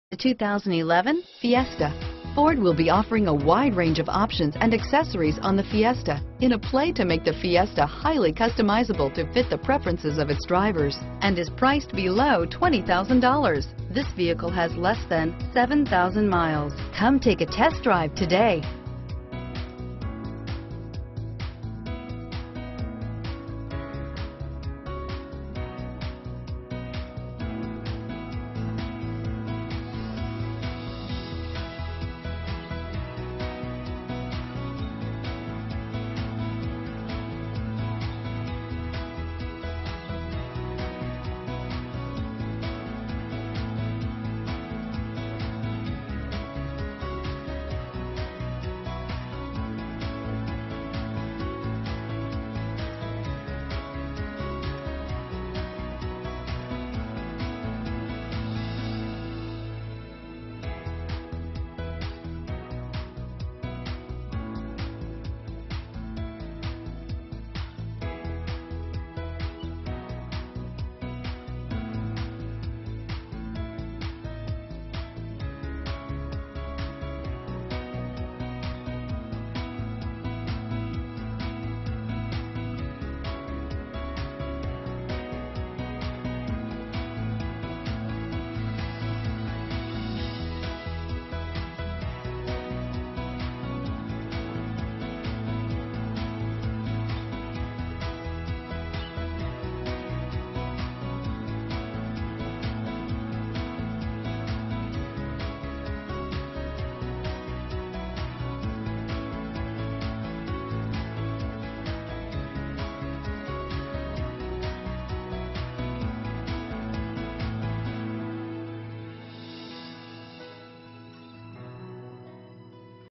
The 2011 Fiesta. Ford will be offering a wide range of options and accessories on the Fiesta in a play to make the Fiesta highly customizable to fit the preferences of its drivers and is priced below $20,000. This vehicle has less than 7,000 miles. Come take a test drive today.